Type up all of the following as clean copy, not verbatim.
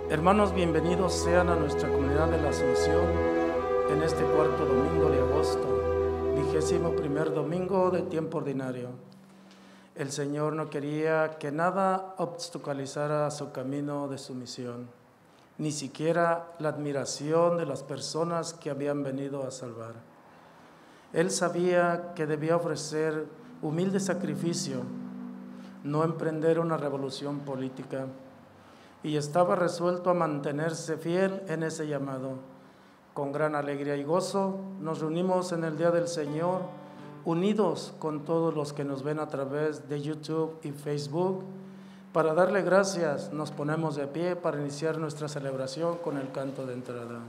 Hermanos, bienvenidos sean a nuestra comunidad de la Asunción en este cuarto domingo de agosto, 21º domingo de tiempo ordinario. El Señor no quería que nada obstaculizara su camino de su misión, ni siquiera la admiración de las personas que habían venido a salvar. Él sabía que debía ofrecer humilde sacrificio, no emprender una revolución política, y estaba resuelto a mantenerse fiel en ese llamado. Con gran alegría y gozo nos reunimos en el Día del Señor, unidos con todos los que nos ven a través de YouTube y Facebook. Para darle gracias, nos ponemos de pie para iniciar nuestra celebración con el canto de entrada.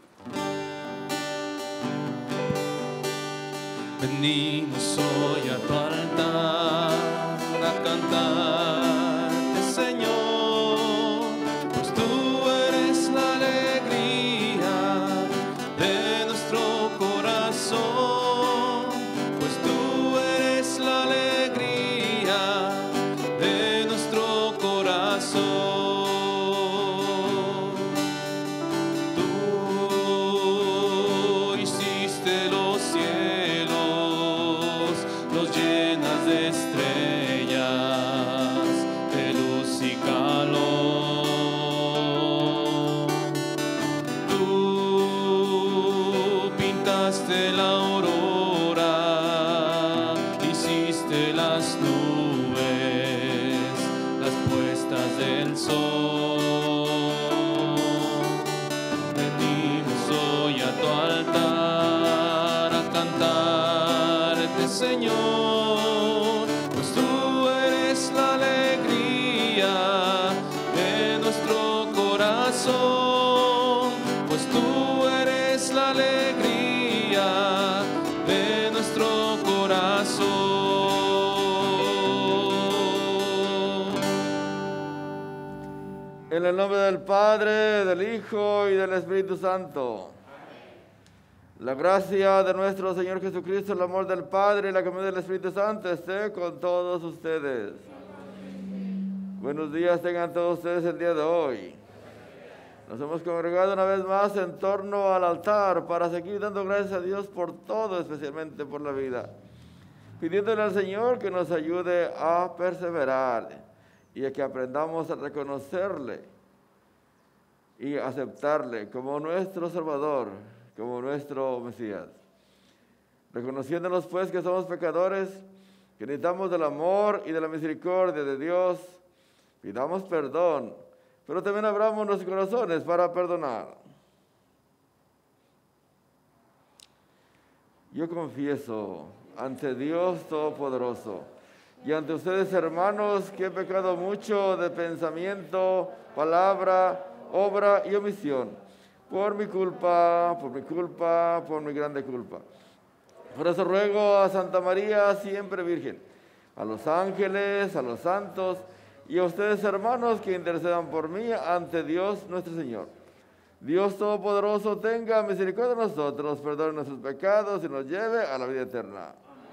Venimos hoy a tu altar a cantarte, Señor, pues tú eres la alegría de nuestro corazón, pues tú eres la alegría de nuestro corazón. Tú hiciste los cielos, los llenas de estrellas, de luz y calor. Tú pintaste la aurora, hiciste las nubes, las puestas del sol. Venimos hoy a tu altar a cantarte, Señor, pues tú eres la alegría de nuestro corazón, pues tú eres la alegría de nuestro corazón. En el nombre del Padre, del Hijo y del Espíritu Santo. La gracia de nuestro Señor Jesucristo, el amor del Padre y la comunión del Espíritu Santo esté con todos ustedes. Buenos días tengan todos ustedes el día de hoy. Nos hemos congregado una vez más en torno al altar para seguir dando gracias a Dios por todo, especialmente por la vida. Pidiéndole al Señor que nos ayude a perseverar y a que aprendamos a reconocerle y aceptarle como nuestro Salvador, como nuestro Mesías. Reconociéndonos pues que somos pecadores, que necesitamos del amor y de la misericordia de Dios, pidamos perdón, pero también abramos nuestros corazones para perdonar. Yo confieso ante Dios Todopoderoso y ante ustedes, hermanos, que he pecado mucho de pensamiento, palabra, obra y omisión, por mi culpa, por mi grande culpa. Por eso ruego a Santa María, siempre Virgen, a los ángeles, a los santos y a ustedes, hermanos, que intercedan por mí ante Dios nuestro Señor. Dios Todopoderoso tenga misericordia de nosotros, perdone nuestros pecados y nos lleve a la vida eterna.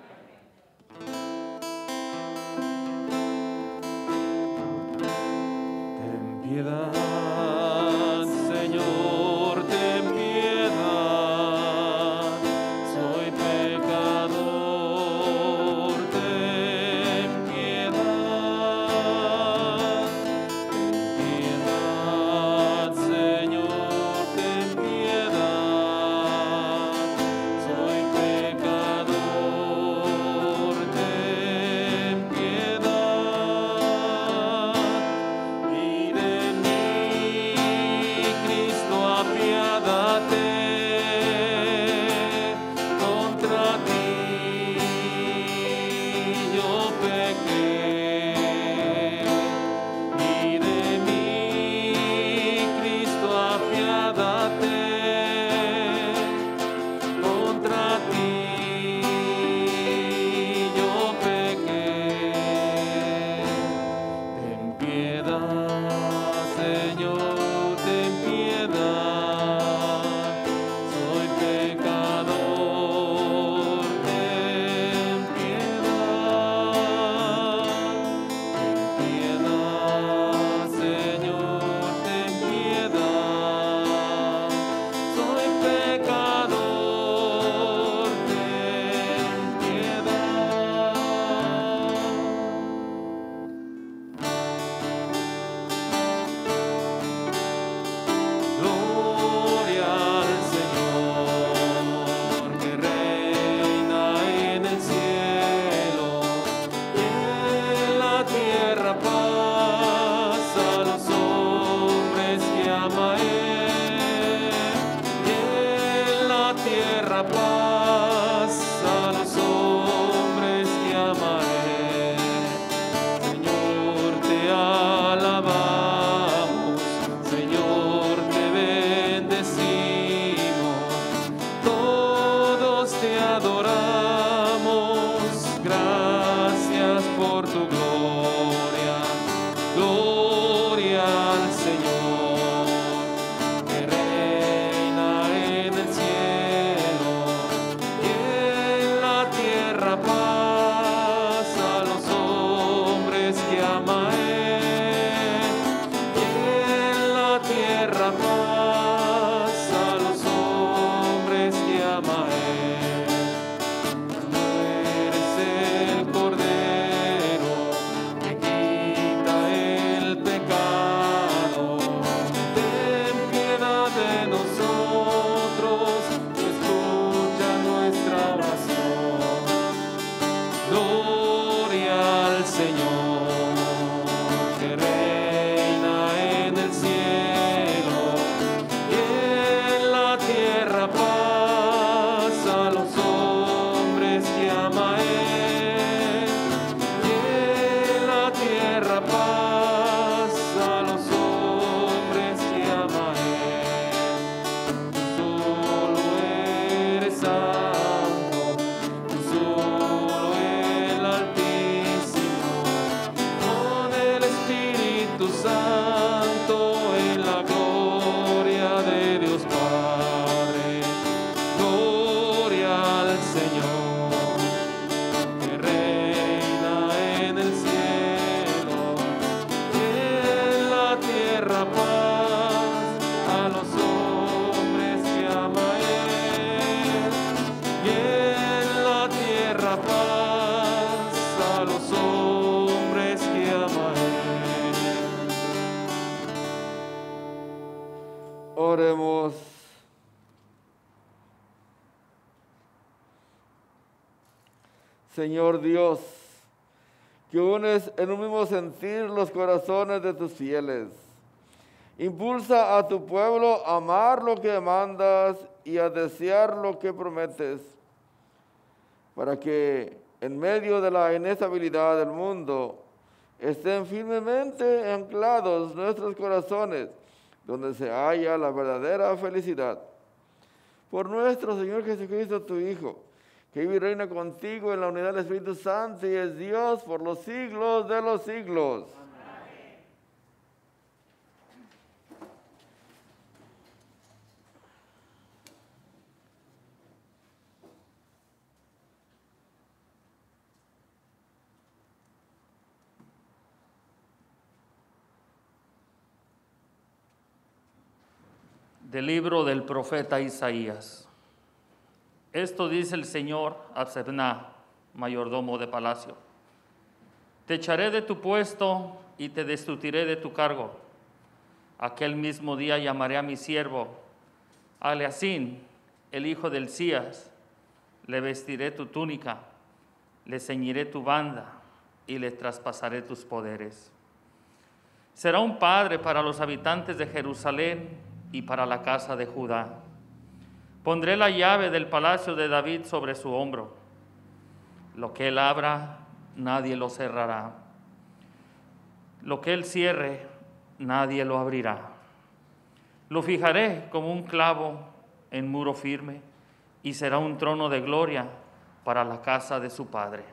Ten piedad, Señor, ten piedad, soy pecador, ten piedad, Señor, ten piedad, soy pecador, ten piedad. Y de mí, adoramos, gracias por tu gloria, gloria al Señor, que reina en el cielo y en la tierra paz a los hombres que ama Él, y en la tierra paz a los hombres que ama Él. Tú eres el Cordero que quita el pecado. Ten piedad de nosotros, escucha nuestra oración. Gloria al Señor, que reina en el cielo y en la tierra paz a los hombres que ama Él, y en la tierra paz a los hombres que ama Él. Tú solo eres santo, tú solo el Altísimo, con el Espíritu Santo en la gloria de Dios Padre. Gloria al Señor, que reina en el cielo y en la tierra paz a los hombres que ama Él, y en la tierra paz a los hombres que ama Él. Oremos. Señor Dios, que unes en un mismo sentir los corazones de tus fieles. Impulsa a tu pueblo a amar lo que mandas y a desear lo que prometes, para que en medio de la inestabilidad del mundo estén firmemente anclados nuestros corazones, donde se halla la verdadera felicidad. Por nuestro Señor Jesucristo, tu Hijo, que vive y reina contigo en la unidad del Espíritu Santo y es Dios por los siglos de los siglos. Del libro del profeta Isaías. Esto dice el Señor a Sebna, mayordomo de palacio: te echaré de tu puesto y te destituiré de tu cargo. Aquel mismo día llamaré a mi siervo, a Eliacín, el hijo del Hilcías, le vestiré tu túnica, le ceñiré tu banda y le traspasaré tus poderes. Será un padre para los habitantes de Jerusalén y para la casa de Judá. Pondré la llave del palacio de David sobre su hombro. Lo que él abra, nadie lo cerrará. Lo que él cierre, nadie lo abrirá. Lo fijaré como un clavo en muro firme y será un trono de gloria para la casa de su padre.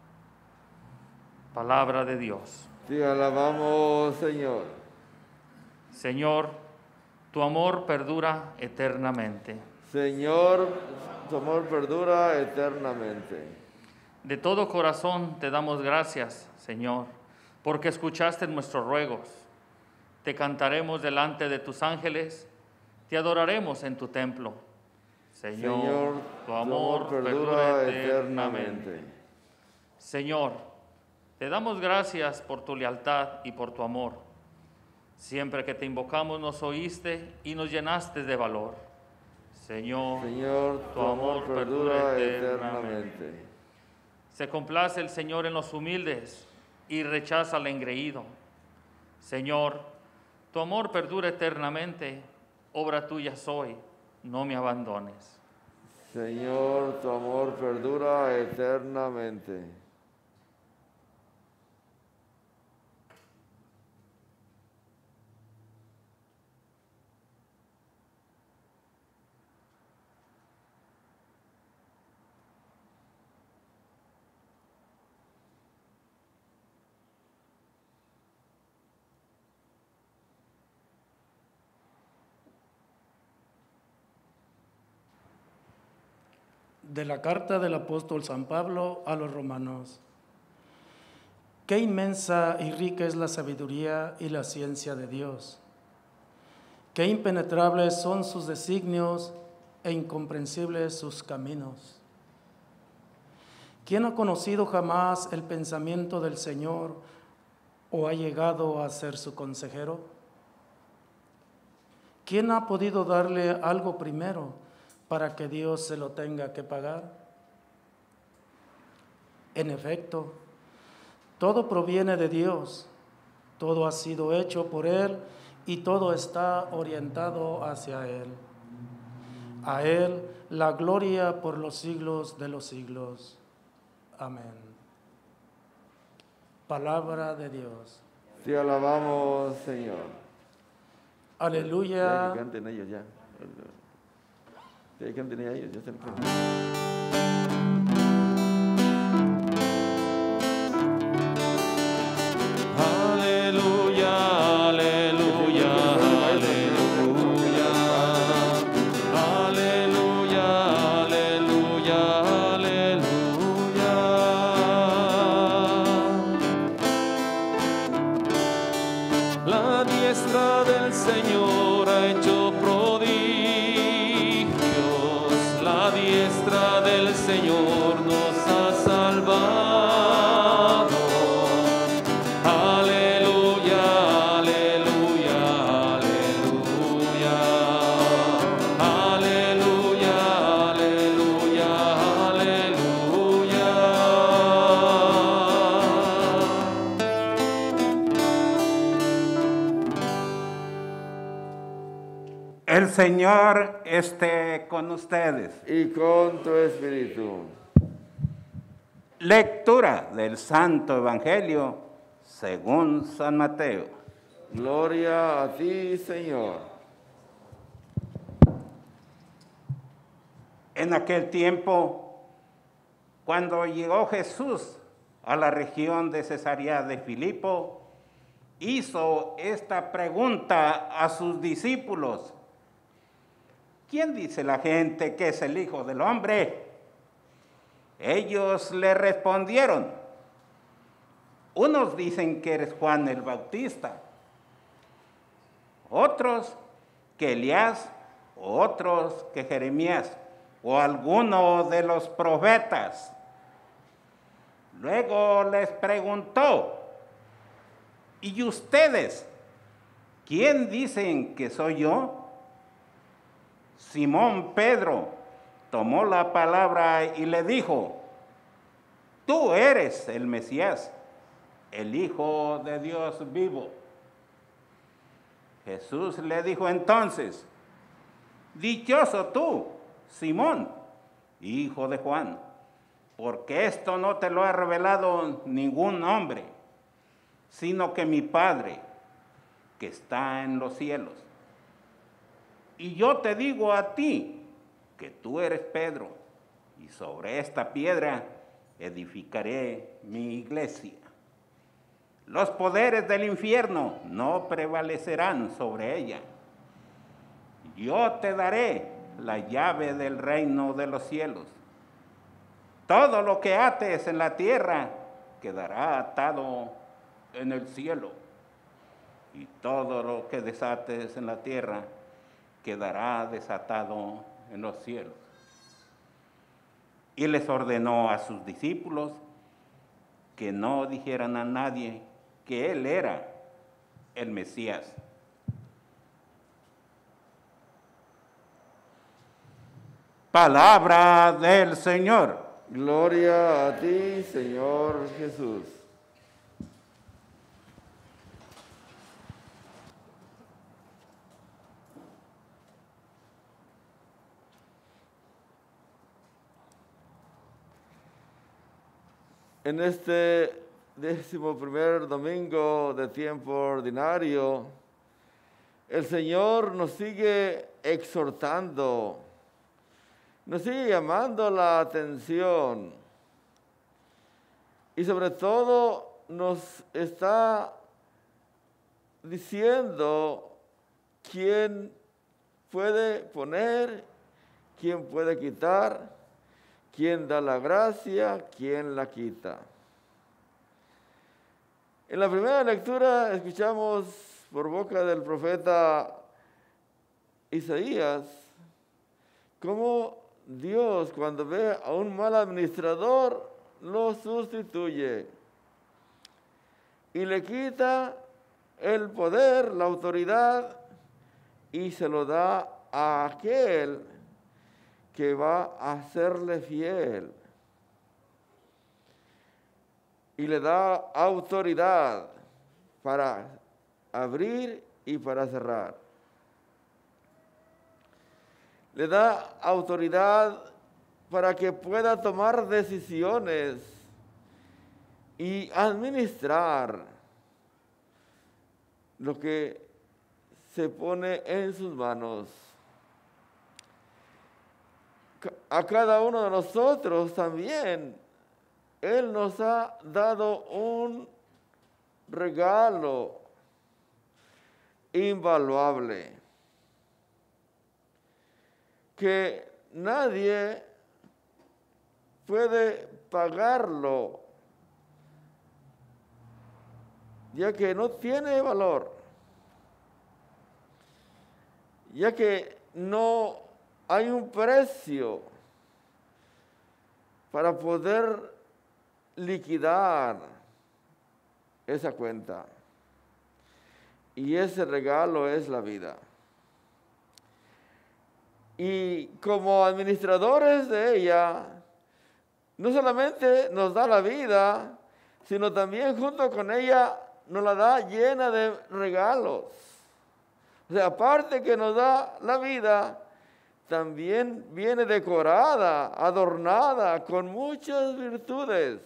Palabra de Dios. Te alabamos, Señor. Señor, tu amor perdura eternamente. Señor, tu amor perdura eternamente. De todo corazón te damos gracias, Señor, porque escuchaste nuestros ruegos. Te cantaremos delante de tus ángeles, te adoraremos en tu templo. Señor, tu amor perdura eternamente. Señor, te damos gracias por tu lealtad y por tu amor. Siempre que te invocamos nos oíste y nos llenaste de valor. Señor, tu amor perdura eternamente. Se complace el Señor en los humildes y rechaza al engreído. Señor, tu amor perdura eternamente, obra tuya soy, no me abandones. Señor, tu amor perdura eternamente. De la carta del apóstol San Pablo a los romanos. Qué inmensa y rica es la sabiduría y la ciencia de Dios. Qué impenetrables son sus designios e incomprensibles sus caminos. ¿Quién ha conocido jamás el pensamiento del Señor o ha llegado a ser su consejero? ¿Quién ha podido darle algo primero para que Dios se lo tenga que pagar? En efecto, todo proviene de Dios, todo ha sido hecho por Él y todo está orientado hacia Él. A Él la gloria por los siglos de los siglos. Amén. Palabra de Dios. Te alabamos, Señor. Aleluya. Ya que canten ellos ya. Ya que canten ellos, ya se lo Aleluya, aleluya, aleluya. Aleluya, aleluya, aleluya. La diestra del Señor ha hecho prodigios. La diestra del Señor nos ha salvado. Aleluya, aleluya, aleluya. Aleluya, aleluya, aleluya. El Señor esté con ustedes. Y con tu espíritu. Lectura del Santo Evangelio según San Mateo. Gloria a ti, Señor. En aquel tiempo, cuando llegó Jesús a la región de Cesarea de Filipo, hizo esta pregunta a sus discípulos: ¿quién dice la gente que es el Hijo del Hombre? Ellos le respondieron: unos dicen que eres Juan el Bautista, otros que Elías, otros que Jeremías o alguno de los profetas. Luego les preguntó: ¿y ustedes quién dicen que soy yo? Simón Pedro tomó la palabra y le dijo: tú eres el Mesías, el Hijo de Dios vivo. Jesús le dijo entonces: dichoso tú, Simón, hijo de Juan, porque esto no te lo ha revelado ningún hombre, sino que mi Padre, que está en los cielos. Y yo te digo a ti que tú eres Pedro, y sobre esta piedra edificaré mi iglesia. Los poderes del infierno no prevalecerán sobre ella. Yo te daré la llave del reino de los cielos. Todo lo que ates en la tierra quedará atado en el cielo, y todo lo que desates en la tierra quedará desatado en los cielos. Y les ordenó a sus discípulos que no dijeran a nadie que él era el Mesías. Palabra del Señor. Gloria a ti, Señor Jesús. En este 11º domingo de tiempo ordinario, el Señor nos sigue exhortando, nos sigue llamando la atención y sobre todo nos está diciendo quién puede poner, quién puede quitar, ¿Quién da la gracia? ¿Quién la quita? En la primera lectura escuchamos por boca del profeta Isaías cómo Dios, cuando ve a un mal administrador, lo sustituye y le quita el poder, la autoridad, y se lo da a aquel que va a serle fiel. Y le da autoridad para abrir y para cerrar. Le da autoridad para que pueda tomar decisiones y administrar lo que se pone en sus manos. A cada uno de nosotros también Él nos ha dado un regalo invaluable que nadie puede pagarlo, ya que no tiene valor, ya que no hay un precio para poder liquidar esa cuenta. Y ese regalo es la vida. Y como administradores de ella, no solamente nos da la vida, sino también junto con ella nos la da llena de regalos. O sea, aparte que nos da la vida, también viene decorada, adornada con muchas virtudes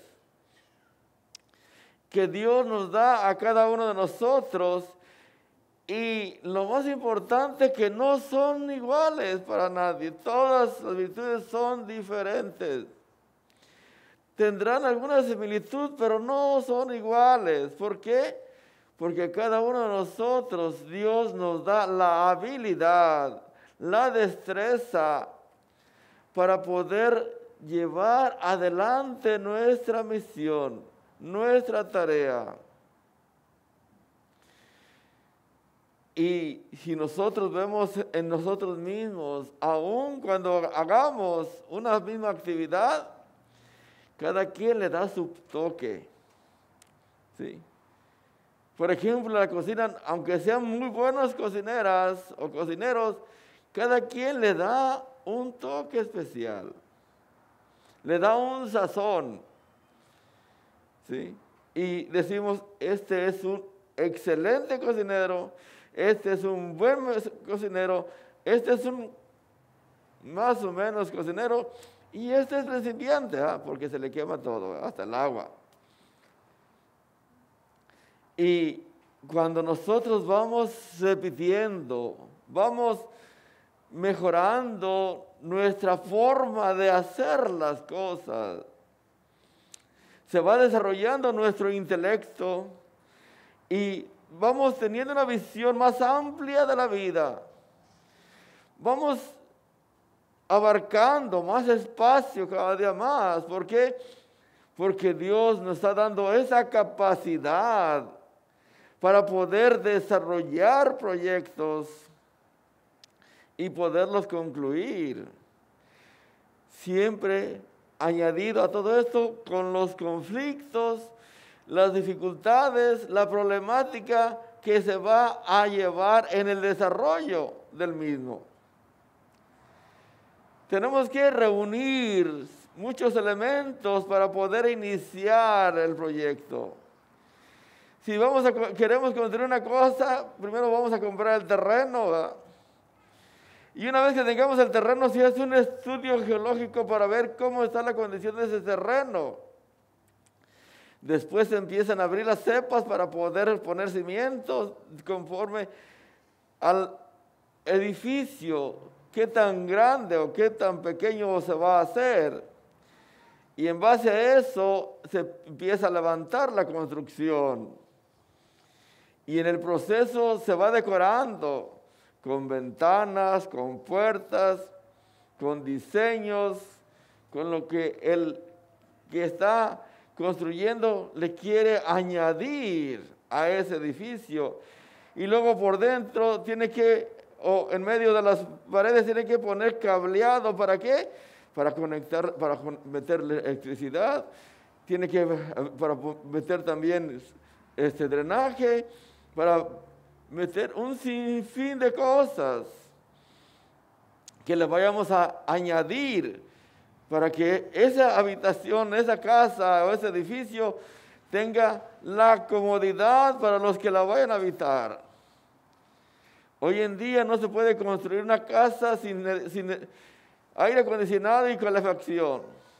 que Dios nos da a cada uno de nosotros. Y lo más importante es que no son iguales para nadie. Todas las virtudes son diferentes. Tendrán alguna similitud, pero no son iguales. ¿Por qué? Porque cada uno de nosotros, Dios nos da la habilidad, la destreza para poder llevar adelante nuestra misión, nuestra tarea. Y si nosotros vemos en nosotros mismos, aun cuando hagamos una misma actividad, cada quien le da su toque. ¿Sí? Por ejemplo, la cocina, aunque sean muy buenas cocineras o cocineros, cada quien le da un toque especial. Le da un sazón. ¿Sí? Y decimos, este es un excelente cocinero, este es un buen cocinero, este es un más o menos cocinero, y este es principiante, porque se le quema todo, hasta el agua. Y cuando nosotros vamos repitiendo, vamos mejorando nuestra forma de hacer las cosas, se va desarrollando nuestro intelecto y vamos teniendo una visión más amplia de la vida. Vamos abarcando más espacio cada día más. ¿Por qué? Porque Dios nos está dando esa capacidad para poder desarrollar proyectos y poderlos concluir. Siempre añadido a todo esto con los conflictos, las dificultades, la problemática que se va a llevar en el desarrollo del mismo. Tenemos que reunir muchos elementos para poder iniciar el proyecto. Si queremos construir una cosa, primero vamos a comprar el terreno, ¿verdad? Y una vez que tengamos el terreno, se hace un estudio geológico para ver cómo está la condición de ese terreno. Después se empiezan a abrir las cepas para poder poner cimientos conforme al edificio, qué tan grande o qué tan pequeño se va a hacer. Y en base a eso se empieza a levantar la construcción. Y en el proceso se va decorando con ventanas, con puertas, con diseños, con lo que el que está construyendo le quiere añadir a ese edificio. Y luego por dentro tiene que, o en medio de las paredes tiene que poner cableado. ¿Para qué? Para conectar, para meterle electricidad. Tiene que, para meter también drenaje, para meter un sinfín de cosas que le vayamos a añadir para que esa habitación, esa casa o ese edificio tenga la comodidad para los que la vayan a habitar. Hoy en día no se puede construir una casa sin aire acondicionado y calefacción.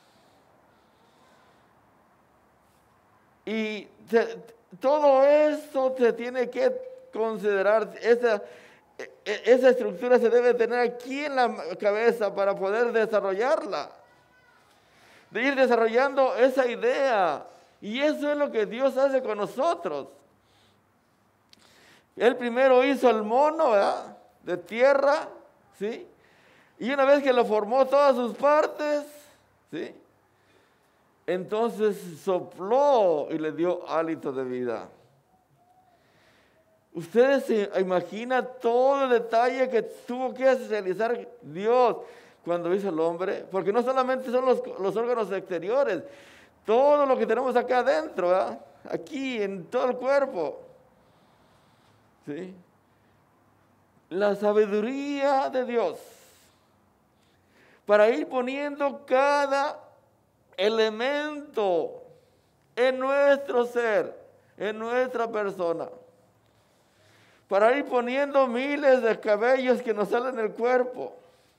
Y todo eso se tiene que considerar, esa estructura se debe tener aquí en la cabeza para poder desarrollarla. De ir desarrollando esa idea. Y eso es lo que Dios hace con nosotros. Él primero hizo el mono, ¿verdad?, de tierra, ¿sí? Y una vez que lo formó todas sus partes, ¿sí?, entonces sopló y le dio hálito de vida. Ustedes se imaginan todo el detalle que tuvo que realizar Dios cuando hizo el hombre, porque no solamente son los órganos exteriores, todo lo que tenemos acá adentro, ¿verdad?, aquí en todo el cuerpo, ¿sí? La sabiduría de Dios para ir poniendo cada elemento en nuestro ser, en nuestra persona, para ir poniendo miles de cabellos que nos salen del cuerpo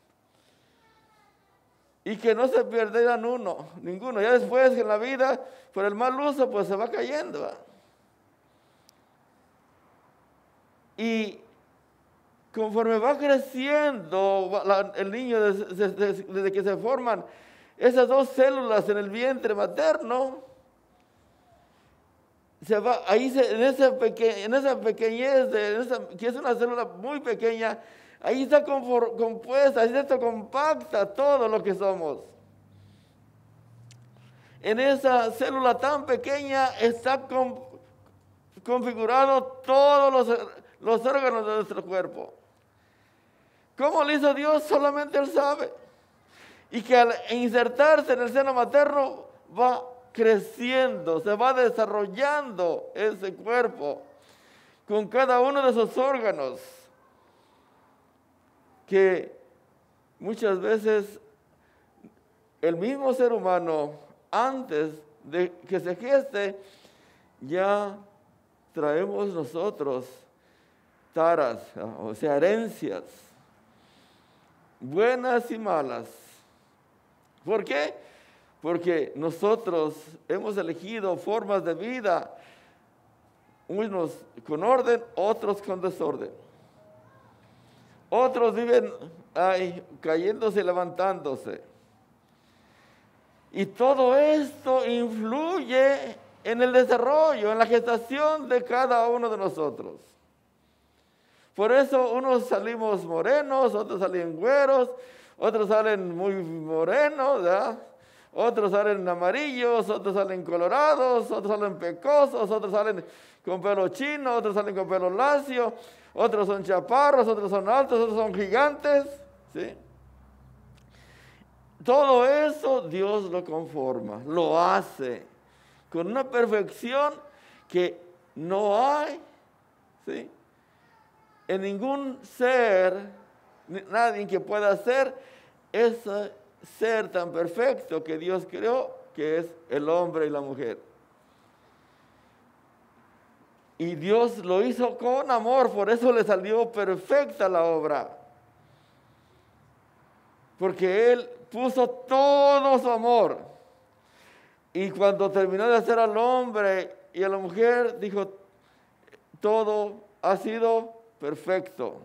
y que no se pierdan ninguno. Ya después en la vida, por el mal uso, pues se va cayendo, ¿verdad? Y conforme va creciendo el niño, desde que se forman esas dos células en el vientre materno, se va, ahí en esa pequeñez, que es una célula muy pequeña, ahí está compuesta, ahí está compacta todo lo que somos. En esa célula tan pequeña está configurado todos los órganos de nuestro cuerpo. ¿Cómo lo hizo Dios? Solamente Él sabe. Y que al insertarse en el seno materno va creciendo, se va desarrollando ese cuerpo con cada uno de esos órganos que muchas veces el mismo ser humano, antes de que se geste, ya traemos nosotros taras, o sea, herencias, buenas y malas. ¿Por qué? Porque nosotros hemos elegido formas de vida, unos con orden, otros con desorden. Otros viven cayéndose y levantándose. Y todo esto influye en el desarrollo, en la gestación de cada uno de nosotros. Por eso unos salimos morenos, otros salen güeros, otros salen muy morenos, ¿verdad? Otros salen amarillos, otros salen colorados, otros salen pecosos, otros salen con pelo chino, otros salen con pelo lacio, otros son chaparros, otros son altos, otros son gigantes, ¿sí? Todo eso Dios lo conforma, lo hace con una perfección que no hay, ¿sí?, en ningún ser, nadie que pueda hacer ese ser tan perfecto que Dios creó, que es el hombre y la mujer. Y Dios lo hizo con amor, por eso le salió perfecta la obra. Porque Él puso todo su amor. Y cuando terminó de hacer al hombre y a la mujer, dijo, todo ha sido perfecto.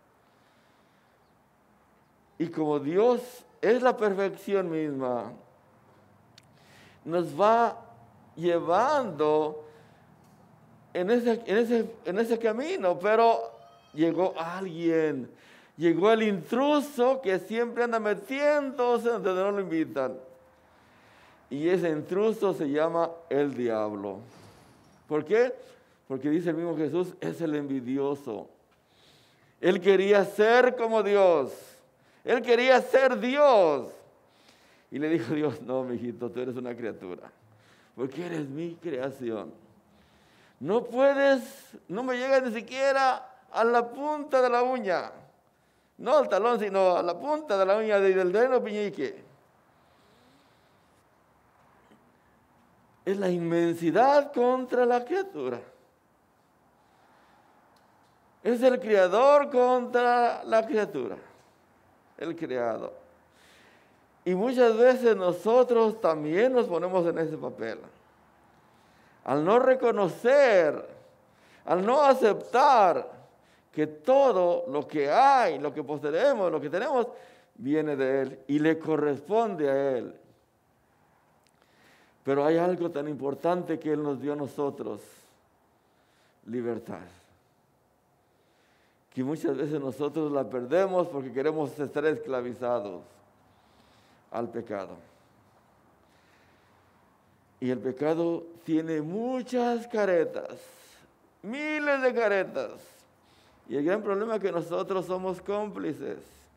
Y como Dios es la perfección misma, nos va llevando en ese camino. Pero llegó alguien, llegó el intruso que siempre anda metiéndose donde no lo invitan. Y ese intruso se llama el diablo. ¿Por qué? Porque dice el mismo Jesús, es el envidioso. Él quería ser como Dios. Él quería ser Dios. Y le dijo Dios, no, mijito, tú eres una criatura. Porque eres mi creación. No puedes, no me llegas ni siquiera a la punta de la uña. No al talón, sino a la punta de la uña del dedo peñique. Es la inmensidad contra la criatura. Es el creador contra la criatura. El creado. Y muchas veces nosotros también nos ponemos en ese papel. Al no reconocer, al no aceptar que todo lo que hay, lo que poseemos, lo que tenemos, viene de Él y le corresponde a Él. Pero hay algo tan importante que Él nos dio a nosotros, libertad. Que muchas veces nosotros la perdemos porque queremos estar esclavizados al pecado. Y el pecado tiene muchas caretas, miles de caretas. Y el gran problema es que nosotros somos cómplices,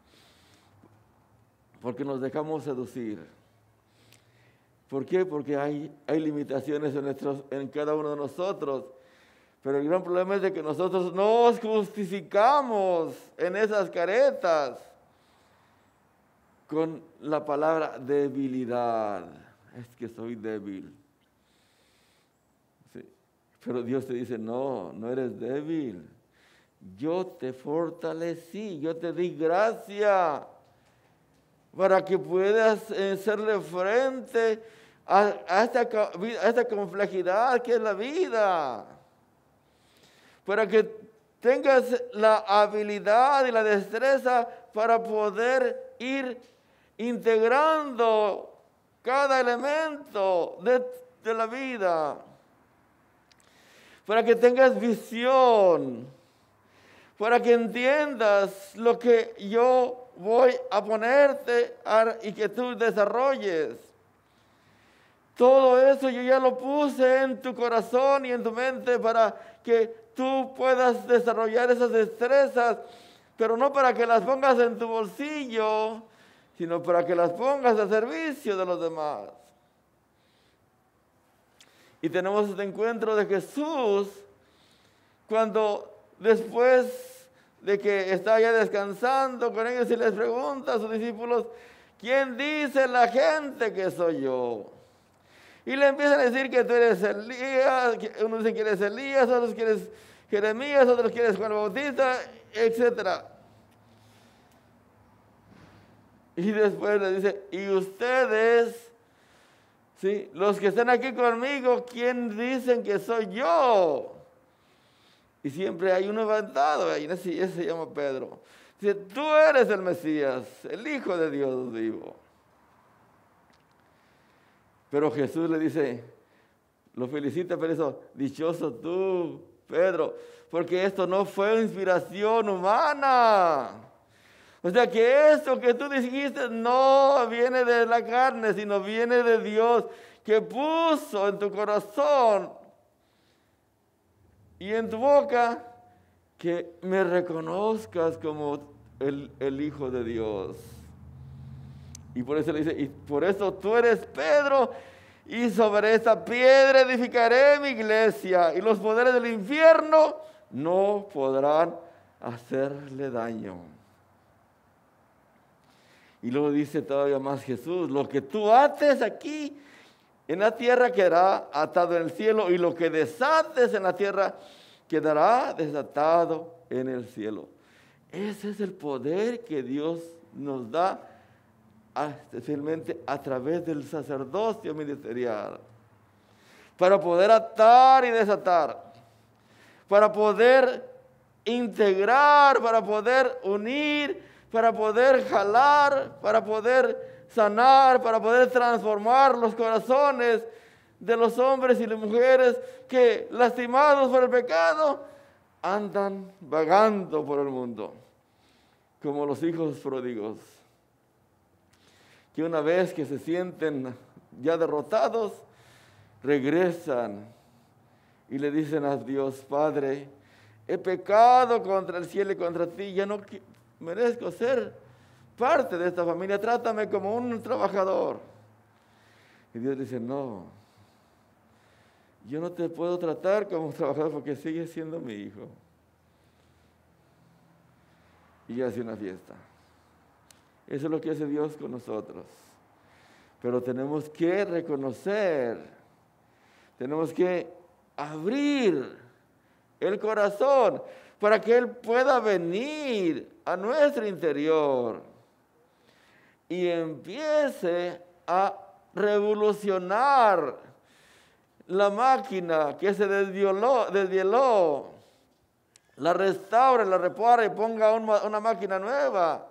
porque nos dejamos seducir. ¿Por qué? Porque hay limitaciones en cada uno de nosotros. Pero el gran problema es de que nosotros nos justificamos en esas caretas con la palabra debilidad. Es que soy débil. Sí. Pero Dios te dice, no, no eres débil. Yo te fortalecí, yo te di gracia para que puedas hacerle frente a esta complejidad que es la vida. Para que tengas la habilidad y la destreza para poder ir integrando cada elemento de la vida. Para que tengas visión. Para que entiendas lo que yo voy a ponerte y que tú desarrolles. Todo eso yo ya lo puse en tu corazón y en tu mente para que tú puedas desarrollar esas destrezas, pero no para que las pongas en tu bolsillo, sino para que las pongas a servicio de los demás. Y tenemos este encuentro de Jesús cuando después de que está ya descansando con ellos y les pregunta a sus discípulos, ¿quién dice la gente que soy yo? Y le empiezan a decir que tú eres Elías, unos dicen que eres Elías, otros que eres Jeremías, otros que eres Juan Bautista, etc. Y después le dice, y ustedes, ¿sí? Los que están aquí conmigo, ¿quién dicen que soy yo? Y siempre hay uno levantado, y ese se llama Pedro. Dice, tú eres el Mesías, el Hijo de Dios vivo. Pero Jesús le dice, lo felicita por eso, dichoso tú, Pedro, porque esto no fue inspiración humana. O sea que esto que tú dijiste no viene de la carne, sino viene de Dios, que puso en tu corazón y en tu boca que me reconozcas como el Hijo de Dios. Y por eso le dice, y por eso tú eres Pedro, y sobre esta piedra edificaré mi iglesia, y los poderes del infierno no podrán hacerle daño. Y luego dice todavía más Jesús, lo que tú ates aquí en la tierra quedará atado en el cielo, y lo que desates en la tierra quedará desatado en el cielo. Ese es el poder que Dios nos da, especialmente a través del sacerdocio ministerial, para poder atar y desatar, para poder integrar, para poder unir, para poder jalar, para poder sanar, para poder transformar los corazones de los hombres y las mujeres que, lastimados por el pecado, andan vagando por el mundo, como los hijos pródigos, que una vez que se sienten ya derrotados, regresan y le dicen a Dios: Padre, he pecado contra el cielo y contra ti, ya no merezco ser parte de esta familia, trátame como un trabajador. Y Dios dice: no, yo no te puedo tratar como un trabajador porque sigues siendo mi hijo. Y hace una fiesta. Eso es lo que hace Dios con nosotros. Pero tenemos que reconocer, tenemos que abrir el corazón para que Él pueda venir a nuestro interior y empiece a revolucionar la máquina que se desvieló, la restaure, la repare y ponga una máquina nueva.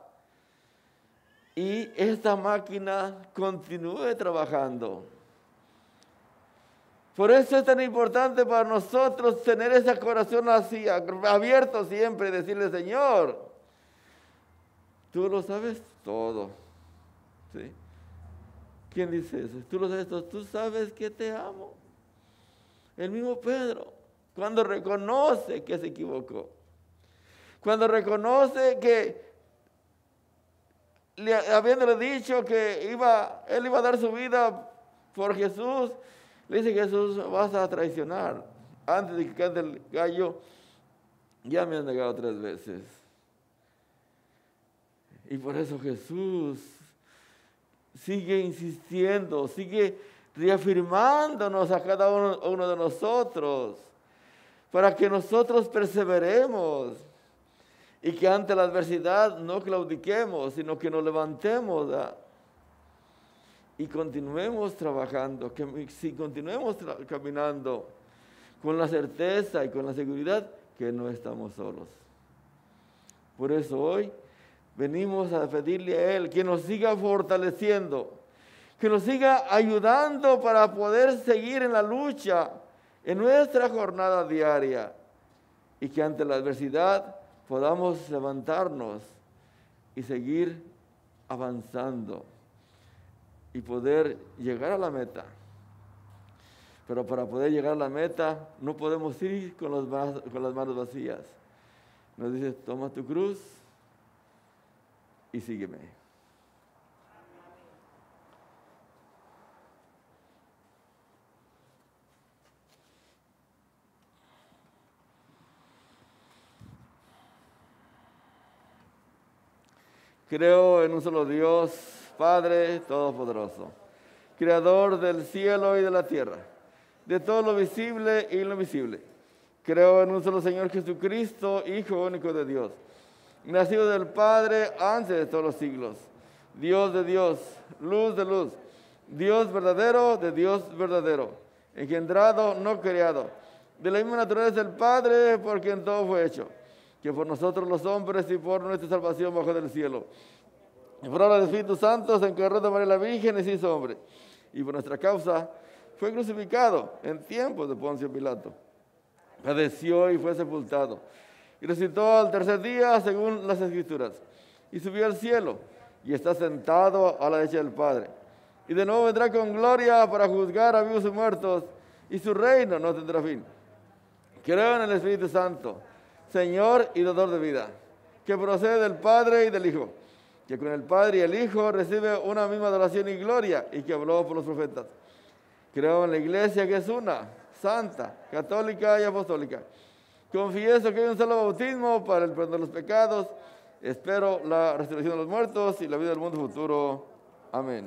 Y esta máquina continúe trabajando. Por eso es tan importante para nosotros tener ese corazón así, abierto siempre y decirle: Señor, tú lo sabes todo. ¿Sí? ¿Quién dice eso? Tú lo sabes todo. Tú sabes que te amo. El mismo Pedro, cuando reconoce que se equivocó, cuando reconoce que, habiéndole dicho que él iba a dar su vida por Jesús, le dice: Jesús, vas a traicionar. Antes de que cante el gallo, ya me han negado 3 veces. Y por eso Jesús sigue insistiendo, sigue reafirmándonos a cada uno de nosotros, para que nosotros perseveremos y que ante la adversidad no claudiquemos, sino que nos levantemos y continuemos trabajando, continuemos caminando con la certeza y con la seguridad que no estamos solos. Por eso hoy venimos a pedirle a Él que nos siga fortaleciendo, que nos siga ayudando para poder seguir en la lucha, en nuestra jornada diaria, y que ante la adversidad podamos levantarnos y seguir avanzando y poder llegar a la meta. Pero para poder llegar a la meta no podemos ir con las manos vacías. Nos dice: toma tu cruz y sígueme. Creo en un solo Dios, Padre Todopoderoso, Creador del cielo y de la tierra, de todo lo visible y lo invisible. Creo en un solo Señor Jesucristo, Hijo único de Dios, nacido del Padre antes de todos los siglos, Dios de Dios, luz de luz, Dios verdadero de Dios verdadero, engendrado, no creado, de la misma naturaleza del Padre, por quien todo fue hecho, que por nosotros los hombres y por nuestra salvación bajó del cielo. Y por obra del Espíritu Santo se encarnó de María la Virgen y se hizo hombre. Y por nuestra causa fue crucificado en tiempos de Poncio Pilato. Padeció y fue sepultado. Y resucitó al tercer día según las Escrituras. Y subió al cielo y está sentado a la derecha del Padre. Y de nuevo vendrá con gloria para juzgar a vivos y muertos. Y su reino no tendrá fin. Creo en el Espíritu Santo, Señor y dador de vida, que procede del Padre y del Hijo, que con el Padre y el Hijo recibe una misma adoración y gloria, y que habló por los profetas. Creo en la Iglesia, que es una, santa, católica y apostólica. Confieso que hay un solo bautismo para el perdón de los pecados. Espero la resurrección de los muertos y la vida del mundo futuro. Amén.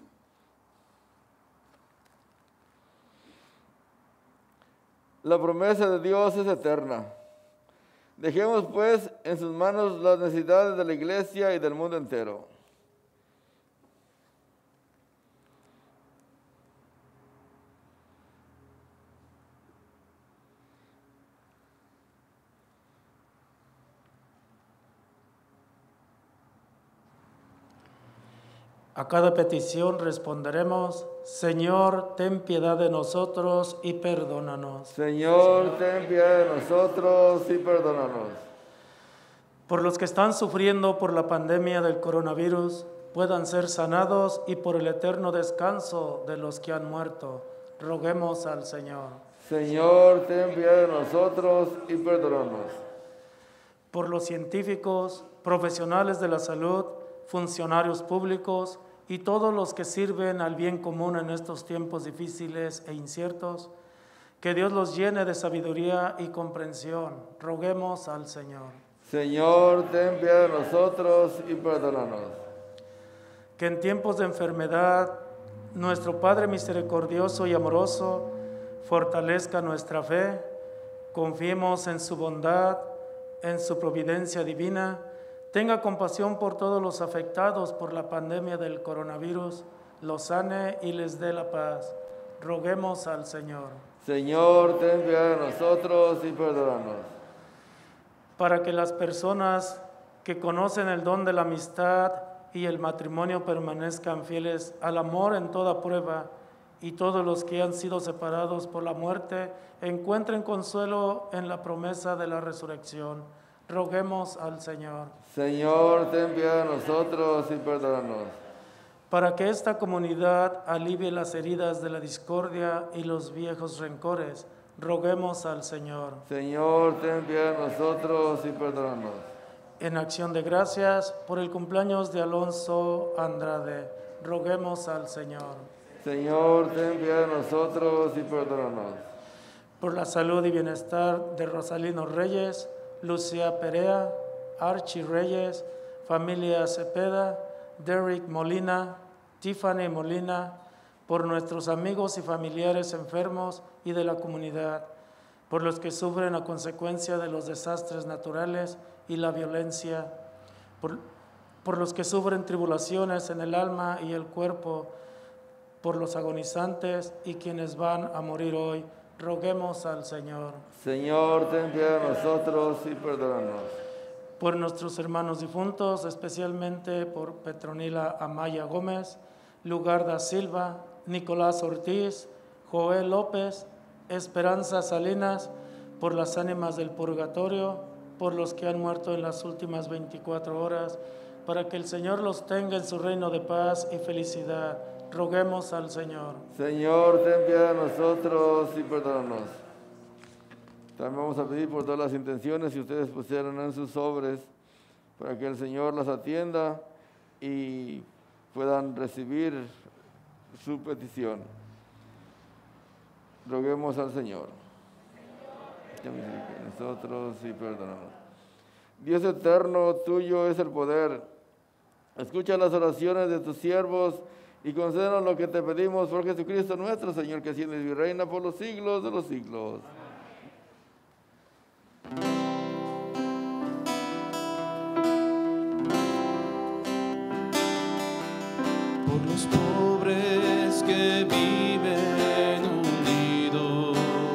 La promesa de Dios es eterna. Dejemos pues en sus manos las necesidades de la Iglesia y del mundo entero. A cada petición responderemos: Señor, ten piedad de nosotros y perdónanos. Señor, ten piedad de nosotros y perdónanos. Por los que están sufriendo por la pandemia del coronavirus, puedan ser sanados y por el eterno descanso de los que han muerto. Roguemos al Señor. Señor, ten piedad de nosotros y perdónanos. Por los científicos, profesionales de la salud, funcionarios públicos y todos los que sirven al bien común en estos tiempos difíciles e inciertos, que Dios los llene de sabiduría y comprensión. Roguemos al Señor. Señor, ten piedad de nosotros y perdónanos. Que en tiempos de enfermedad, nuestro Padre misericordioso y amoroso fortalezca nuestra fe, confiemos en su bondad, en su providencia divina, tenga compasión por todos los afectados por la pandemia del coronavirus, los sane y les dé la paz. Roguemos al Señor. Señor, ten piedad de nosotros y perdónanos. Para que las personas que conocen el don de la amistad y el matrimonio permanezcan fieles al amor en toda prueba, y todos los que han sido separados por la muerte encuentren consuelo en la promesa de la resurrección. Roguemos al Señor. Señor, ten piedad de nosotros y perdónanos. Para que esta comunidad alivie las heridas de la discordia y los viejos rencores, roguemos al Señor. Señor, ten piedad de nosotros y perdónanos. En acción de gracias por el cumpleaños de Alonso Andrade, roguemos al Señor. Señor, ten piedad de nosotros y perdónanos. Por la salud y bienestar de Rosalino Reyes, Lucía Perea, Archie Reyes, familia Cepeda, Derrick Molina, Tiffany Molina, por nuestros amigos y familiares enfermos y de la comunidad, por los que sufren a consecuencia de los desastres naturales y la violencia, por los que sufren tribulaciones en el alma y el cuerpo, por los agonizantes y quienes van a morir hoy, roguemos al Señor. Señor, ten piedad de nosotros y perdónanos. Por nuestros hermanos difuntos, especialmente por Petronila Amaya Gómez, Lugarda Silva, Nicolás Ortiz, Joel López, Esperanza Salinas, por las ánimas del purgatorio, por los que han muerto en las últimas 24 horas, para que el Señor los tenga en su reino de paz y felicidad. Roguemos al Señor. Señor, ten piedad de nosotros y perdónanos. También vamos a pedir por todas las intenciones que ustedes pusieron en sus sobres, para que el Señor las atienda y puedan recibir su petición. Roguemos al Señor. Ten misericordia de nosotros y perdónanos. Dios eterno, tuyo es el poder. Escucha las oraciones de tus siervos y concédenos lo que te pedimos por Jesucristo nuestro Señor, que asciende y reina por los siglos de los siglos. Por los pobres que viven unidos,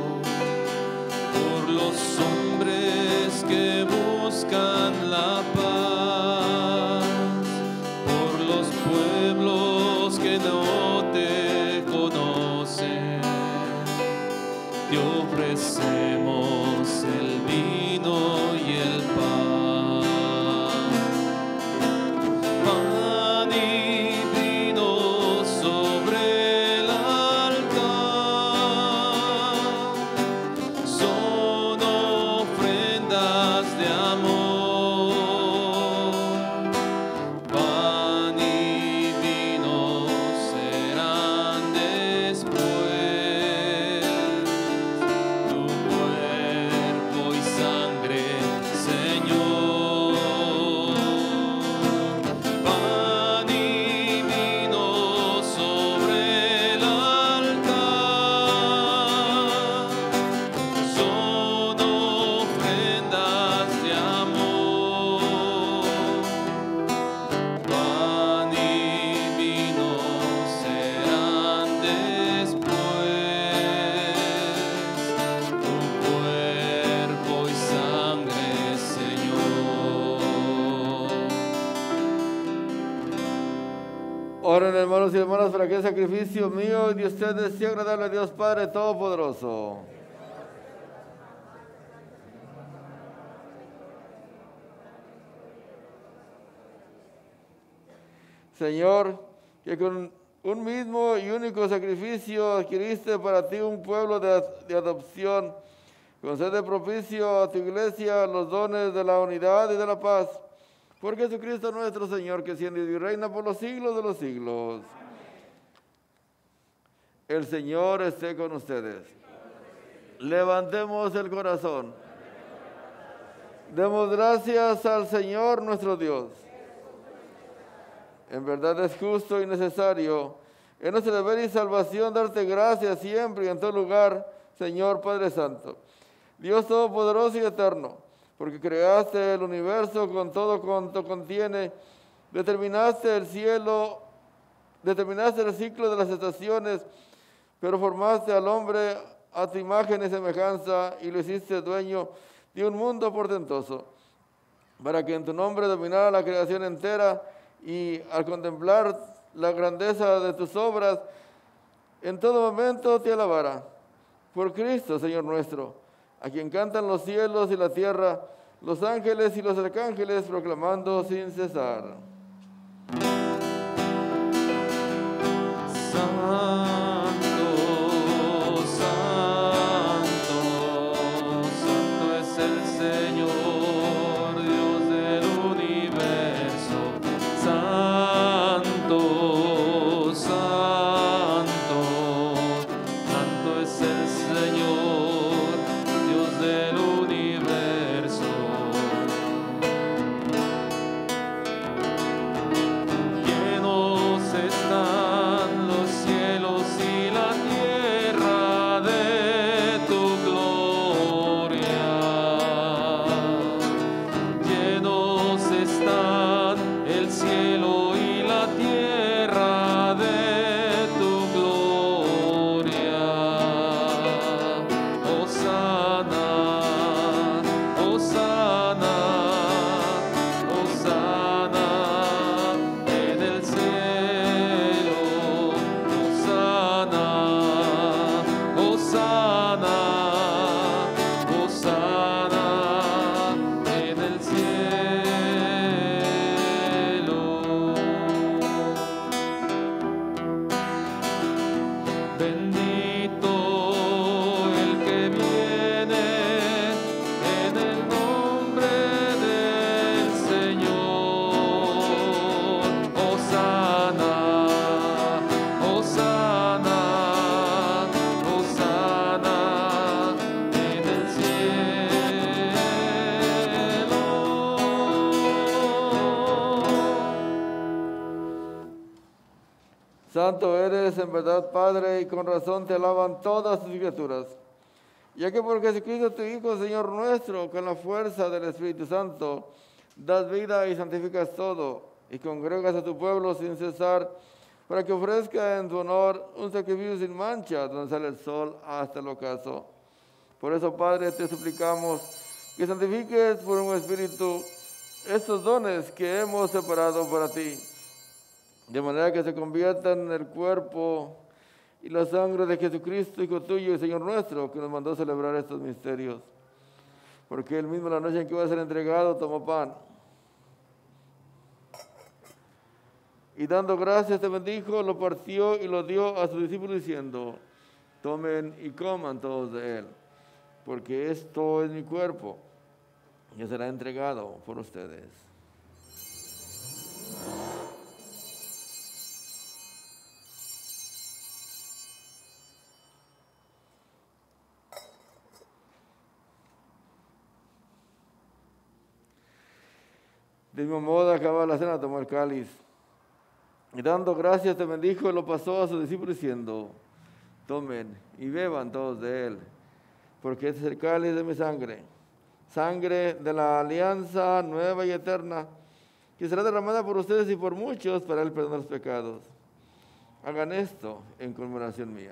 por los hombres que buscan la paz, por los pueblos que no te conocen, te ofrecemos el vino y el pan. Pan y vino sobre el altar son ofrendas de amor. Pan y vino serán después tu cuerpo y sangre, Señor. Pan y vino sobre el altar son ofrendas de amor. Pan y vino serán después tu cuerpo y sangre, Señor. Oren, hermanos y hermanas, para que el sacrificio mío y de ustedes sea agradable a Dios Padre Todopoderoso. Señor, que con un mismo y único sacrificio adquiriste para ti un pueblo de adopción. Concede propicio a tu iglesia los dones de la unidad y de la paz. Por Jesucristo nuestro Señor, que siendo y reina por los siglos de los siglos. El Señor esté con ustedes. Levantemos el corazón. Demos gracias al Señor nuestro Dios. En verdad es justo y necesario, en nuestro deber y salvación, darte gracias siempre y en todo lugar, Señor Padre Santo, Dios Todopoderoso y Eterno, porque creaste el universo con todo cuanto contiene, determinaste el cielo, determinaste el ciclo de las estaciones, pero formaste al hombre a tu imagen y semejanza y lo hiciste dueño de un mundo portentoso, para que en tu nombre dominara la creación entera y al contemplar la grandeza de tus obras, en todo momento te alabara. Por Cristo, Señor nuestro, a quien cantan los cielos y la tierra, los ángeles y los arcángeles, proclamando sin cesar. Santo eres en verdad, Padre, y con razón te alaban todas tus criaturas. Ya que por Jesucristo tu Hijo, Señor nuestro, con la fuerza del Espíritu Santo, das vida y santificas todo, y congregas a tu pueblo sin cesar, para que ofrezca en tu honor un sacrificio sin mancha, donde sale el sol hasta el ocaso. Por eso, Padre, te suplicamos que santifiques por un Espíritu estos dones que hemos separado para ti, de manera que se conviertan en el cuerpo y la sangre de Jesucristo, Hijo tuyo y Señor nuestro, que nos mandó celebrar estos misterios. Porque él mismo, la noche en que iba a ser entregado, tomó pan. Y dando gracias te bendijo, lo partió y lo dio a sus discípulos diciendo: tomen y coman todos de él, porque esto es mi cuerpo, que será entregado por ustedes. De mismo modo, acabada la cena, tomó el cáliz, y dando gracias te bendijo y lo pasó a sus discípulos diciendo: tomen y beban todos de él, porque este es el cáliz de mi sangre, sangre de la alianza nueva y eterna, que será derramada por ustedes y por muchos para el perdón de los pecados. Hagan esto en conmemoración mía.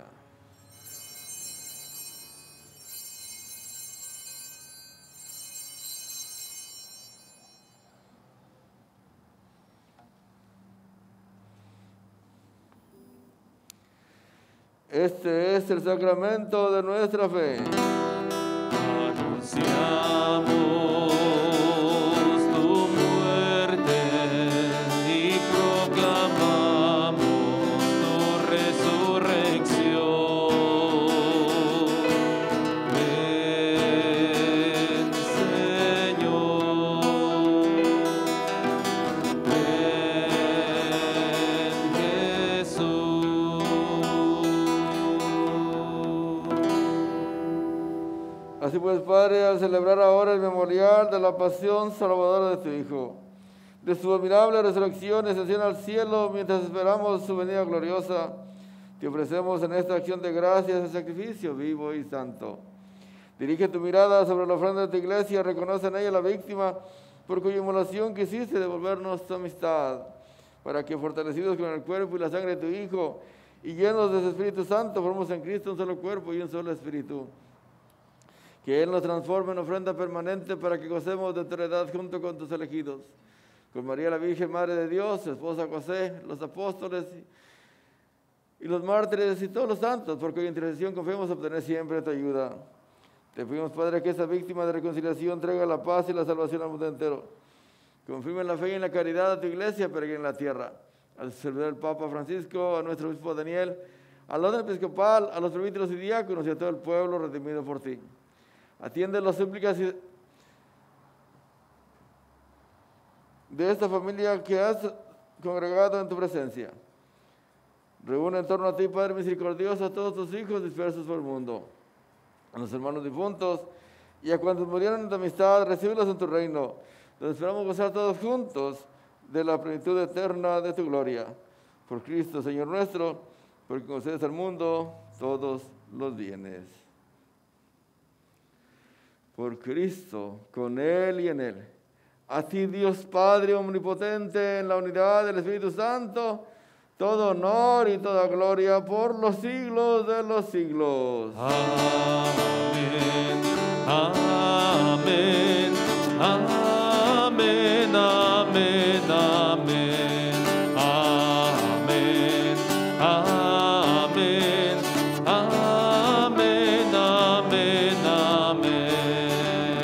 Este es el sacramento de nuestra fe. Anunciamos tu muerte y proclamamos Así pues, Padre, al celebrar ahora el memorial de la pasión salvadora de tu Hijo, de su admirable resurrección y ascensión al cielo, mientras esperamos su venida gloriosa, te ofrecemos en esta acción de gracias el sacrificio vivo y santo. Dirige tu mirada sobre la ofrenda de tu iglesia, reconoce en ella la víctima por cuya inmolación quisiste devolvernos tu amistad, para que fortalecidos con el cuerpo y la sangre de tu Hijo y llenos de su Espíritu Santo, formemos en Cristo un solo cuerpo y un solo Espíritu. Que Él nos transforme en ofrenda permanente para que gocemos de tu heredad junto con tus elegidos. Con María la Virgen, Madre de Dios, su esposa José, los apóstoles y los mártires y todos los santos, por cuya intercesión confiamos obtener siempre tu ayuda. Te pedimos, Padre, que esta víctima de reconciliación traiga la paz y la salvación al mundo entero. Confirma en la fe y en la caridad a tu iglesia, peregrina en la tierra. Al servidor del Papa Francisco, a nuestro obispo Daniel, al orden episcopal, a los presbíteros y diáconos y a todo el pueblo redimido por ti. Atiende las súplicas de esta familia que has congregado en tu presencia. Reúne en torno a ti, Padre misericordioso, a todos tus hijos dispersos por el mundo, a los hermanos difuntos y a cuantos murieron en tu amistad, recíbelos en tu reino, donde esperamos gozar todos juntos de la plenitud eterna de tu gloria. Por Cristo, Señor nuestro, porque concedes al mundo todos los bienes. Por Cristo, con Él y en Él. A ti, Dios Padre omnipotente, en la unidad del Espíritu Santo, todo honor y toda gloria por los siglos de los siglos. Amén, amén, amén, amén, amén, amén, amén, amén, amén, amén.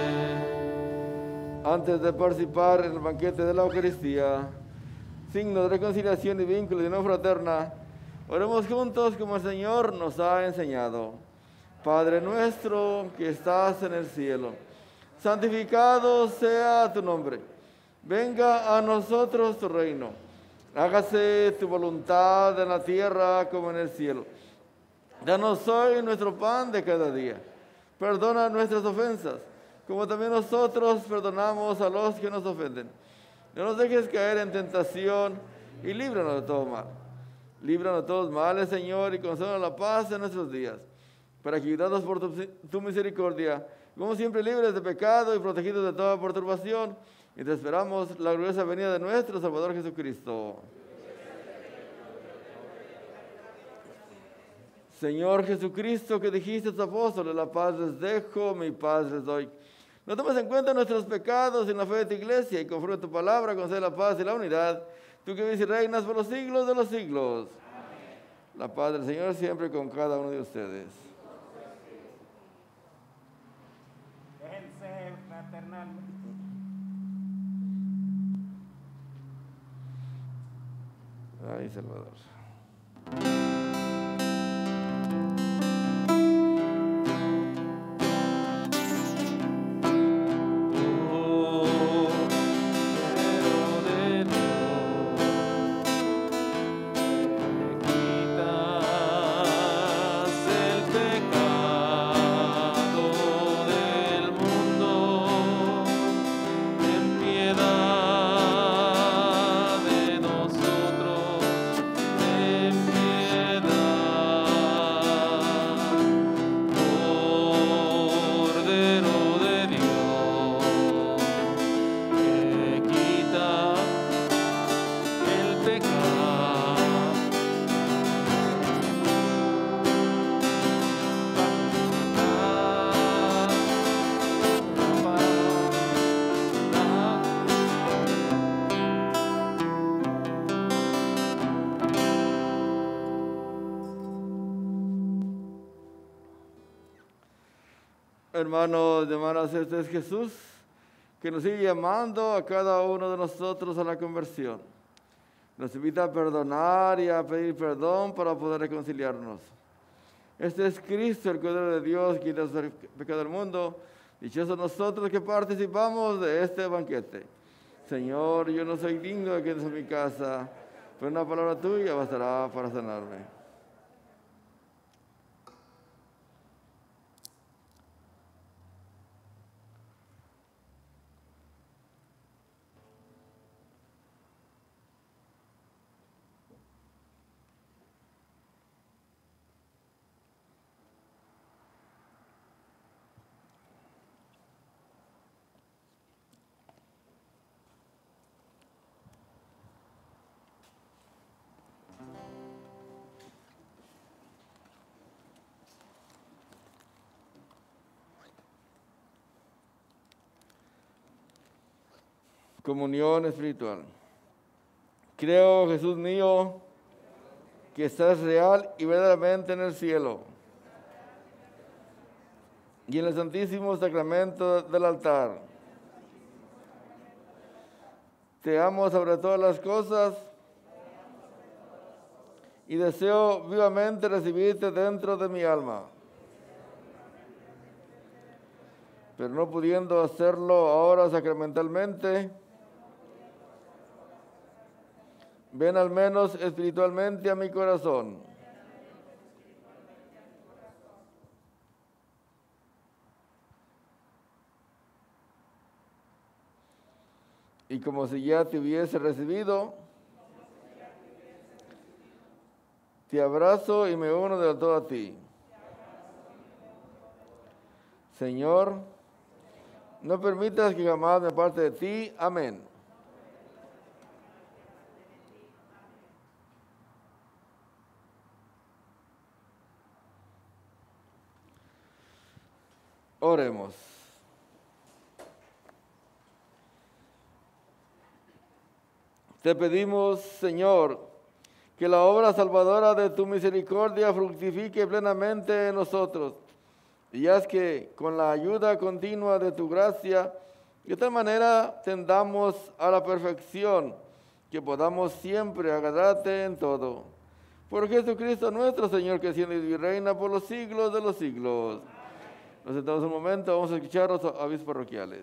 Antes de participar en el banquete de la Eucaristía, signo de reconciliación y vínculo de unión fraterna, oremos juntos como el Señor nos ha enseñado. Padre nuestro que estás en el cielo, santificado sea tu nombre. Venga a nosotros tu reino. Hágase tu voluntad en la tierra como en el cielo. Danos hoy nuestro pan de cada día. Perdona nuestras ofensas, como también nosotros perdonamos a los que nos ofenden. No nos dejes caer en tentación y líbranos de todo mal. Líbranos de todos males, Señor, y concédenos la paz en nuestros días, para que, ayudados por tu misericordia, vamos siempre libres de pecado y protegidos de toda perturbación, y te esperamos la gloriosa venida de nuestro Salvador Jesucristo. Señor Jesucristo, que dijiste a tus apóstoles, la paz les dejo, mi paz les doy. No tomes en cuenta nuestros pecados en la fe de tu iglesia y conforme a tu palabra concede la paz y la unidad, tú que vives y reinas por los siglos de los siglos. Amén. La paz del Señor siempre con cada uno de ustedes. Déjense fraternalmente. Ay, Salvador. Hermanos y hermanas, este es Jesús, que nos sigue llamando a cada uno de nosotros a la conversión. Nos invita a perdonar y a pedir perdón para poder reconciliarnos. Este es Cristo, el Cordero de Dios, quien quita el pecado del mundo. Dichosos nosotros que participamos de este banquete. Señor, yo no soy digno de que entres en mi casa, pero una palabra tuya bastará para sanarme. Comunión espiritual. Creo, Jesús mío, que estás real y verdaderamente en el cielo y en el santísimo sacramento del altar. Te amo sobre todas las cosas y deseo vivamente recibirte dentro de mi alma. Pero no pudiendo hacerlo ahora sacramentalmente, ven al menos espiritualmente a mi corazón. Y como si ya te hubiese recibido, te abrazo y me uno del todo a ti. Señor, no permitas que jamás me aparte de ti. Amén. Oremos. Te pedimos, Señor, que la obra salvadora de tu misericordia fructifique plenamente en nosotros, y haz que con la ayuda continua de tu gracia, de tal manera tendamos a la perfección, que podamos siempre agradarte en todo. Por Jesucristo nuestro Señor, que siendo y reina por los siglos de los siglos. Nos sentamos un momento, vamos a escuchar los avisos parroquiales.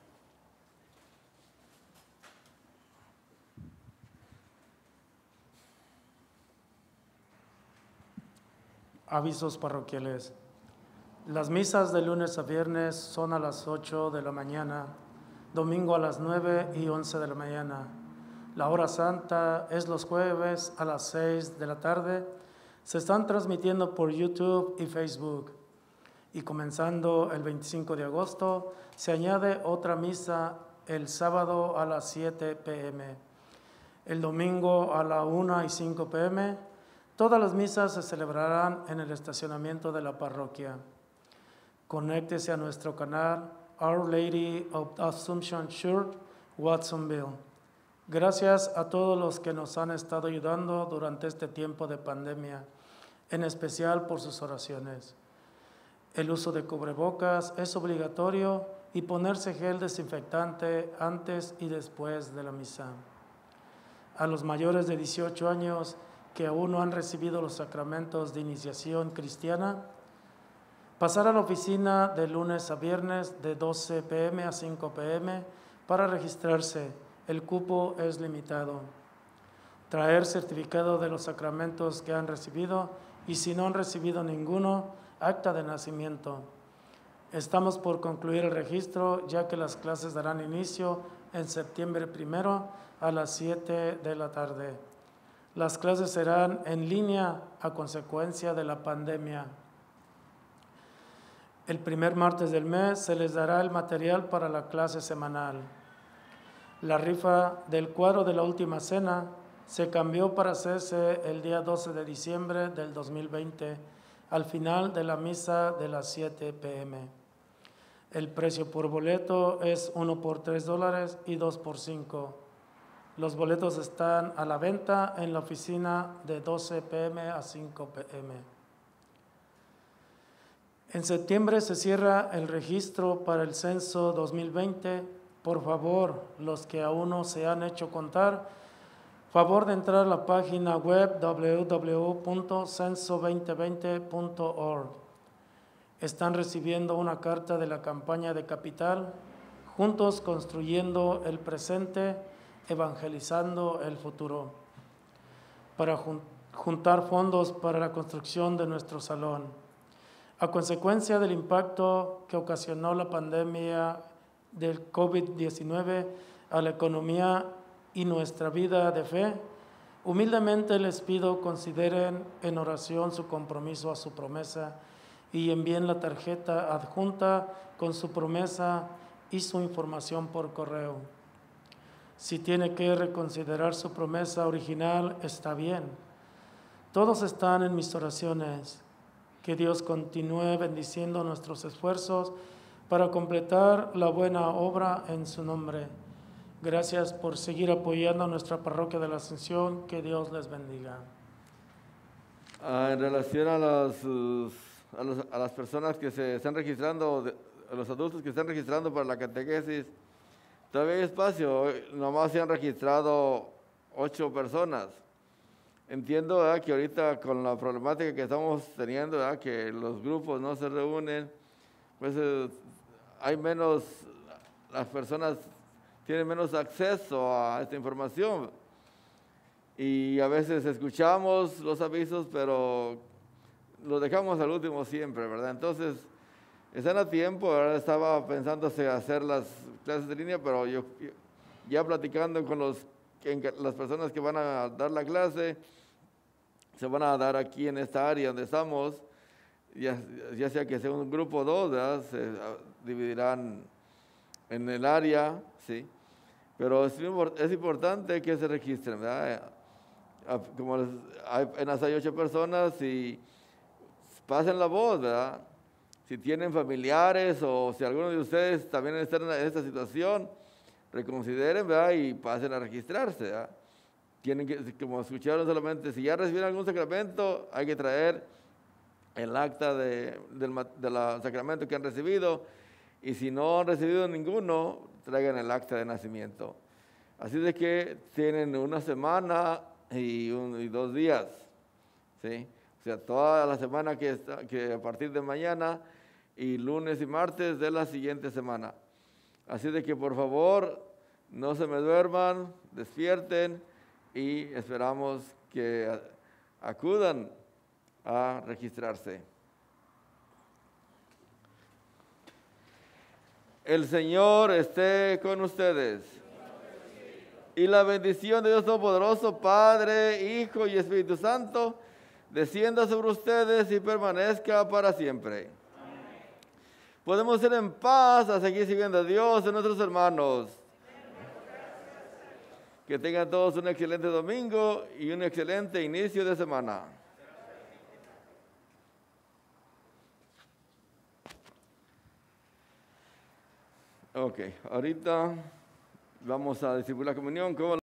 Avisos parroquiales. Las misas de lunes a viernes son a las 8 de la mañana, domingo a las 9 y 11 de la mañana. La hora santa es los jueves a las 6 de la tarde. Se están transmitiendo por YouTube y Facebook. Y comenzando el 25 de agosto, se añade otra misa el sábado a las 7 p.m., el domingo a la 1 y 5 p.m., Todas las misas se celebrarán en el estacionamiento de la parroquia. Conéctese a nuestro canal Our Lady of Assumption Church, Watsonville. Gracias a todos los que nos han estado ayudando durante este tiempo de pandemia, en especial por sus oraciones. El uso de cubrebocas es obligatorio y ponerse gel desinfectante antes y después de la misa. A los mayores de 18 años que aún no han recibido los sacramentos de iniciación cristiana, pasar a la oficina de lunes a viernes de 12 p.m. a 5 p.m. para registrarse. El cupo es limitado. Traer certificado de los sacramentos que han recibido y si no han recibido ninguno, acta de nacimiento. Estamos por concluir el registro ya que las clases darán inicio en septiembre 1 a las 7 de la tarde. Las clases serán en línea a consecuencia de la pandemia. El primer martes del mes se les dará el material para la clase semanal. La rifa del cuadro de la última cena se cambió para hacerse el día 12 de diciembre del 2020, al final de la misa de las 7 p.m. El precio por boleto es 1 por $3 y 2 por $5. Los boletos están a la venta en la oficina de 12 p.m. a 5 p.m. En septiembre se cierra el registro para el censo 2020. Por favor, los que aún no se han hecho contar, favor de entrar a la página web www.censo2020.org. Están recibiendo una carta de la campaña de Capital, Juntos Construyendo el Presente, Evangelizando el Futuro, para juntar fondos para la construcción de nuestro salón. A consecuencia del impacto que ocasionó la pandemia del COVID-19 a la economía y nuestra vida de fe, humildemente les pido consideren en oración su compromiso a su promesa y envíen la tarjeta adjunta con su promesa y su información por correo. Si tiene que reconsiderar su promesa original, está bien. Todos están en mis oraciones. Que Dios continúe bendiciendo nuestros esfuerzos para completar la buena obra en su nombre. Gracias por seguir apoyando a nuestra parroquia de la Ascensión. Que Dios les bendiga. En relación a las personas que se están registrando, a los adultos que están registrando para la catequesis, todavía hay espacio. Nomás se han registrado 8 personas. Entiendo, ¿verdad?, que ahorita con la problemática que estamos teniendo, ¿verdad?, que los grupos no se reúnen, pues hay menos, las personas tienen menos acceso a esta información. Y a veces escuchamos los avisos, pero los dejamos al último siempre, ¿verdad? Entonces, están a tiempo. Ahora estaba pensándose hacer las clases de línea, pero yo ya platicando con las personas que van a dar la clase, se van a dar aquí en esta área donde estamos, ya sea que sea un grupo o 2, ¿verdad?, se dividirán en el área, ¿sí? Pero es importante que se registren, ¿verdad? Como apenas hay 8 personas, y pasen la voz, ¿verdad? Si tienen familiares o si alguno de ustedes también están en esta situación, reconsideren, ¿verdad?, y pasen a registrarse, ¿verdad? Tienen que, como escucharon solamente, si ya recibieron algún sacramento, hay que traer el acta del sacramento que han recibido, y si no han recibido ninguno, traigan el acta de nacimiento. Así de que tienen una semana y 2 días, ¿sí? O sea, toda la semana que a partir de mañana, y lunes y martes de la siguiente semana. Así de que por favor no se me duerman, despierten, y esperamos que acudan a registrarse. El Señor esté con ustedes. Y la bendición de Dios Todopoderoso, Padre, Hijo y Espíritu Santo, descienda sobre ustedes y permanezca para siempre. Amén. Podemos ir en paz a seguir sirviendo a Dios, a nuestros hermanos. Que tengan todos un excelente domingo y un excelente inicio de semana. Ok, ahorita vamos a distribuir la comunión.